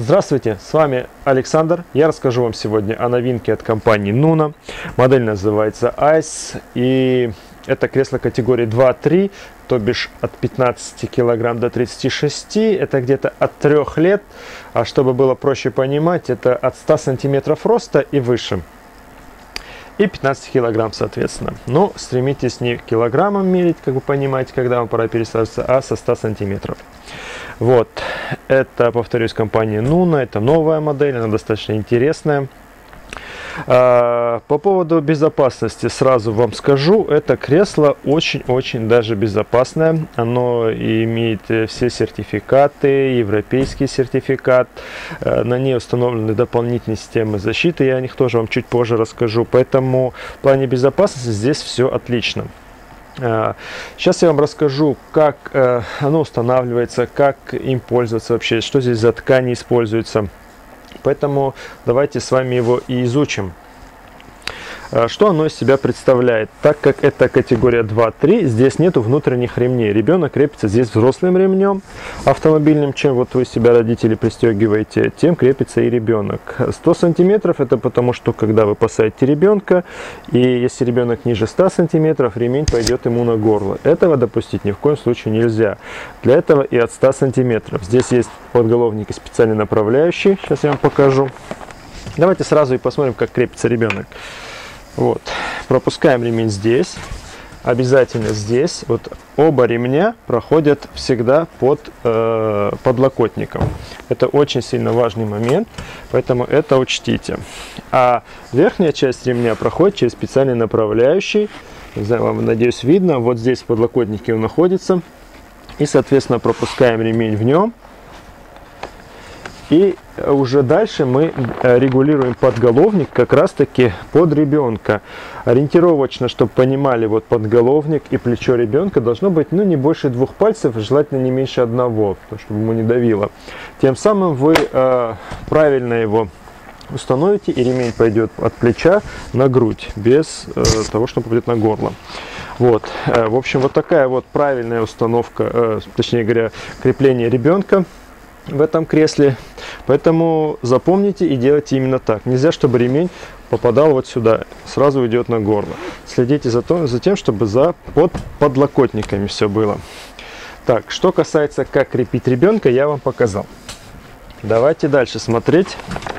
Здравствуйте, с вами Александр. Я расскажу вам сегодня о новинке от компании Nuna. Модель называется Ice, и это кресло категории 2-3, то бишь от 15 кг до 36, это где-то от 3 лет, а чтобы было проще понимать, это от 100 см роста и выше. И 15 килограмм, соответственно. Но стремитесь не килограммом мерить, как вы понимаете, когда вам пора пересаживаться, а со 100 сантиметров. Вот, это, повторюсь, компания Nuna, это новая модель, она достаточно интересная. По поводу безопасности сразу вам скажу, это кресло очень-очень даже безопасное. Оно имеет все сертификаты, европейский сертификат, на ней установлены дополнительные системы защиты, я о них тоже вам чуть позже расскажу. Поэтому в плане безопасности здесь все отлично. Сейчас я вам расскажу, как оно устанавливается, как им пользоваться вообще, что здесь за ткани используются. Поэтому давайте с вами его и изучим. Что оно из себя представляет? Так как это категория 2-3, здесь нету внутренних ремней. Ребенок крепится здесь взрослым ремнем автомобильным. Чем вот вы себя, родители, пристегиваете, тем крепится и ребенок. 100 сантиметров это потому, что когда вы посадите ребенка, и если ребенок ниже 100 сантиметров, ремень пойдет ему на горло. Этого допустить ни в коем случае нельзя. Для этого и от 100 сантиметров. Здесь есть подголовники специально направляющие. Сейчас я вам покажу. Давайте сразу и посмотрим, как крепится ребенок. Вот, пропускаем ремень здесь, обязательно здесь. Вот оба ремня проходят всегда под подлокотником. Это очень сильно важный момент, поэтому это учтите. А верхняя часть ремня проходит через специальный направляющий. Не знаю, вам, надеюсь, видно. Вот здесь в подлокотнике он находится. И, соответственно, пропускаем ремень в нем. И уже дальше мы регулируем подголовник как раз таки под ребенка. Ориентировочно, чтобы понимали, вот подголовник и плечо ребенка должно быть не больше 2 пальцев, желательно не меньше 1, чтобы ему не давило. Тем самым вы правильно его установите, и ремень пойдет от плеча на грудь, без того, что попадет на горло. Вот, в общем, вот такая вот правильная установка, точнее говоря, крепление ребенка в этом кресле. Поэтому запомните и делайте именно так. Нельзя, чтобы ремень попадал вот сюда, сразу идет на горло. Следите за тем, чтобы под подлокотниками все было. Так, что касается, как крепить ребенка, я вам показал. Давайте дальше смотреть,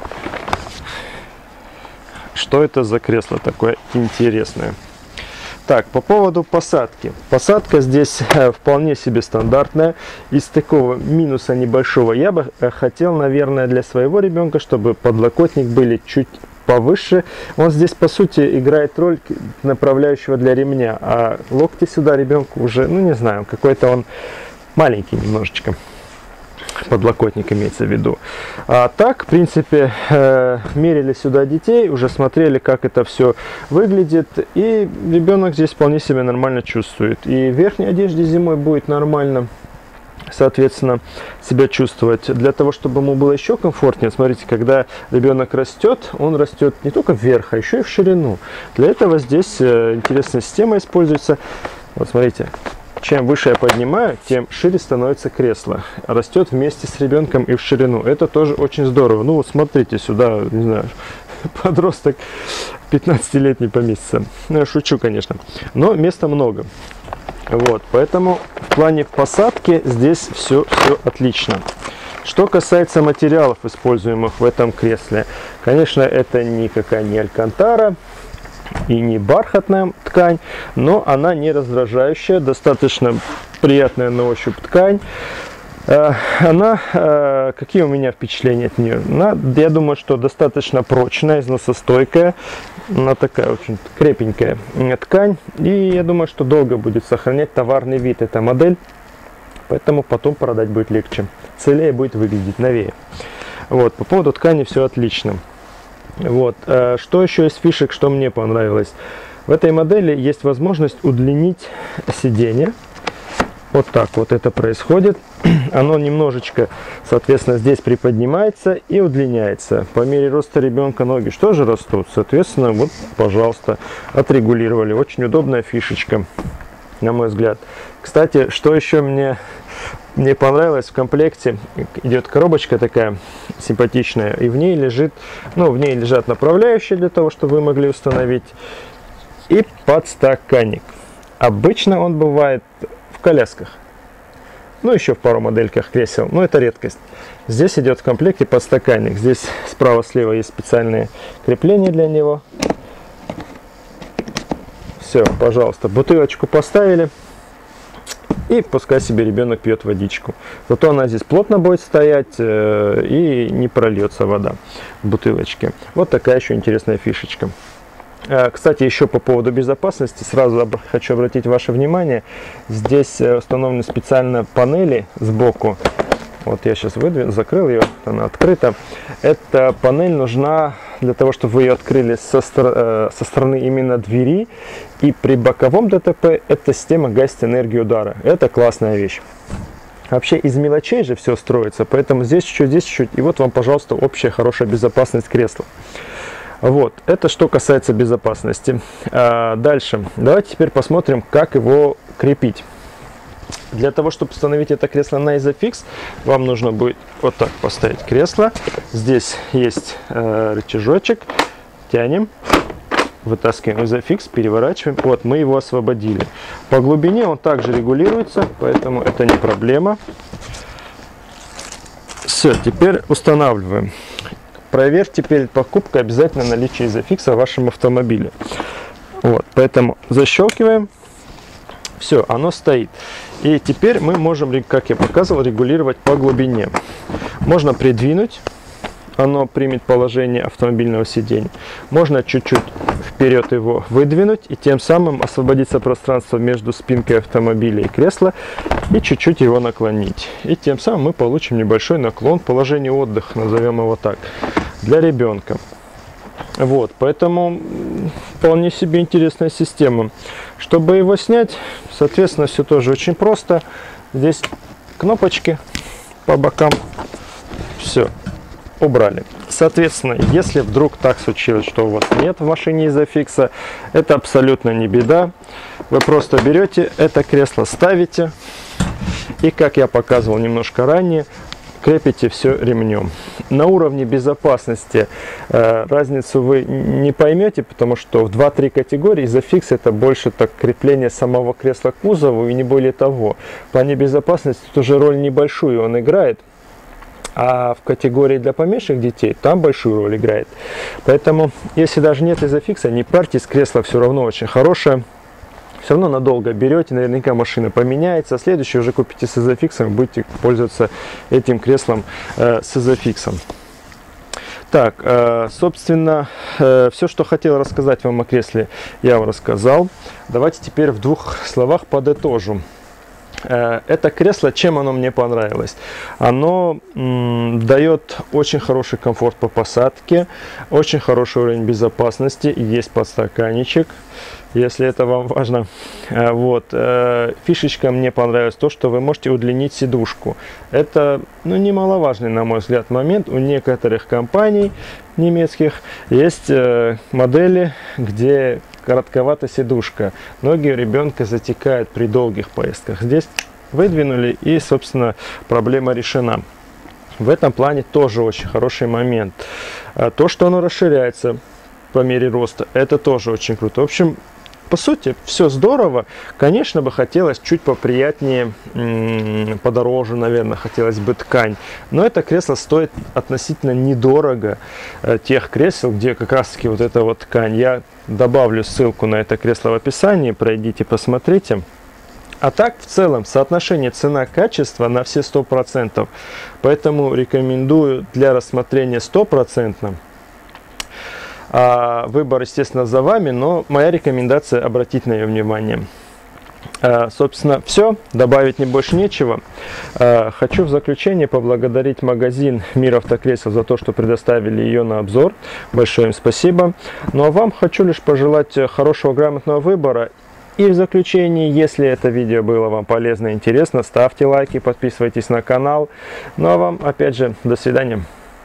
что это за кресло такое интересное. Так, по поводу посадки. Посадка здесь вполне себе стандартная. Из такого минуса небольшого я бы хотел, наверное, для своего ребенка, чтобы подлокотник были чуть повыше. Он здесь, по сути, играет роль направляющего для ремня. А локти сюда ребенку уже, не знаю, какой-то он маленький немножечко. Подлокотник имеется в виду. А так, в принципе, мерили сюда детей, уже смотрели, как это все выглядит, и ребенок здесь вполне себя нормально чувствует. И в верхней одежде зимой будет нормально, соответственно, себя чувствовать. Для того, чтобы ему было еще комфортнее, смотрите, когда ребенок растет, он растет не только вверх, а еще и в ширину. Для этого здесь интересная система используется. Вот смотрите. Чем выше я поднимаю, тем шире становится кресло. Растет вместе с ребенком и в ширину. Это тоже очень здорово. Вот смотрите, сюда, не знаю, подросток 15-летний поместится. Я шучу, конечно. Но места много. Вот, поэтому в плане посадки здесь все отлично. Что касается материалов, используемых в этом кресле. Конечно, это никакая не алькантара и не бархатная ткань, но она не раздражающая, достаточно приятная на ощупь ткань. Она, какие у меня впечатления от нее? Я думаю, что достаточно прочная, износостойкая, она такая очень крепенькая ткань, и я думаю, что долго будет сохранять товарный вид эта модель, поэтому потом продать будет легче, целее будет выглядеть, новее. Вот, по поводу ткани все отлично. Вот, что еще из фишек, что мне понравилось? В этой модели есть возможность удлинить сиденье. Вот так вот это происходит. Оно немножечко, соответственно, здесь приподнимается и удлиняется. По мере роста ребенка ноги что же растут? Соответственно, вот, пожалуйста, отрегулировали. Очень удобная фишечка, на мой взгляд. Кстати, что еще мне мне понравилось, в комплекте идет коробочка такая симпатичная, и в ней лежит, ну, в ней лежат направляющие для того, чтобы вы могли установить, и подстаканник. Обычно он бывает в колясках, ну, еще в пару модельках кресел, но это редкость. Здесь идет в комплекте подстаканник. Здесь справа-слева есть специальные крепления для него. Все, пожалуйста, бутылочку поставили, и пускай себе ребенок пьет водичку. Зато она здесь плотно будет стоять, и не прольется вода в бутылочке. Вот такая еще интересная фишечка. Кстати, еще по поводу безопасности, сразу хочу обратить ваше внимание, здесь установлены специально панели сбоку. Вот я сейчас выдвину, закрыл ее, она открыта. Эта панель нужна для того, чтобы вы ее открыли со стороны именно двери. И при боковом ДТП эта система гасит энергию удара. Это классная вещь. Вообще из мелочей же все строится, поэтому здесь чуть-чуть, и вот вам, пожалуйста, общая хорошая безопасность кресла. Вот, это что касается безопасности. Дальше, давайте теперь посмотрим, как его крепить. Для того, чтобы установить это кресло на Isofix, вам нужно будет вот так поставить кресло. Здесь есть рычажочек, тянем, вытаскиваем Isofix, переворачиваем. Вот, мы его освободили. По глубине он также регулируется, поэтому это не проблема. Все, теперь устанавливаем. Проверьте перед покупкой обязательно наличие Isofix в вашем автомобиле. Вот, поэтому защелкиваем. Все, оно стоит. И теперь мы можем, как я показывал, регулировать по глубине. Можно придвинуть, оно примет положение автомобильного сиденья. Можно чуть-чуть вперед его выдвинуть, и тем самым освободится пространство между спинкой автомобиля и кресла, и чуть-чуть его наклонить. И тем самым мы получим небольшой наклон, положение отдыха, назовем его так, для ребенка. Вот, поэтому вполне себе интересная система. Чтобы его снять, соответственно, все тоже очень просто. Здесь кнопочки по бокам. Все, убрали. Соответственно, если вдруг так случилось, что у вас нет в машине Isofix, это абсолютно не беда. Вы просто берете это кресло, ставите, и, как я показывал немножко ранее, крепите все ремнем. На уровне безопасности разницу вы не поймете, потому что в 2-3 категории Isofix это больше так крепление самого кресла к кузову и не более того. В плане безопасности тоже роль небольшую он играет, а в категории для поменьших детей там большую роль играет. Поэтому, если даже нет Isofix, не парьтесь, кресло все равно очень хорошее. Все равно надолго берете, наверняка машина поменяется, а следующий уже купите с Isofix, будете пользоваться этим креслом с Isofix. Так, собственно, все, что хотел рассказать вам о кресле, я вам рассказал. Давайте теперь в 2 словах подытожу. Это кресло, чем оно мне понравилось? Оно дает очень хороший комфорт по посадке, очень хороший уровень безопасности, есть подстаканничек, если это вам важно. Вот. Фишечка мне понравилась то, что вы можете удлинить сидушку. Это немаловажный, на мой взгляд, момент. У некоторых компаний немецких есть модели, где коротковата сидушка. Ноги у ребенка затекают при долгих поездках. Здесь выдвинули, и, собственно, проблема решена. В этом плане тоже очень хороший момент. То, что оно расширяется по мере роста, это тоже очень круто. В общем, по сути, все здорово. Конечно, бы хотелось чуть поприятнее, подороже, наверное, хотелось бы ткань. Но это кресло стоит относительно недорого тех кресел, где как раз-таки вот эта вот ткань. Я добавлю ссылку на это кресло в описании, пройдите, посмотрите. А так, в целом, соотношение цена-качество на все 100%. Поэтому рекомендую для рассмотрения 100%. Выбор, естественно, за вами, но моя рекомендация обратить на нее внимание. Собственно, все, добавить не больше нечего. Хочу в заключение поблагодарить магазин Мир Автокресел за то, что предоставили ее на обзор. Большое им спасибо. Ну а вам хочу лишь пожелать хорошего, грамотного выбора. И в заключение, если это видео было вам полезно и интересно, ставьте лайки, подписывайтесь на канал. Ну а вам, опять же, до свидания.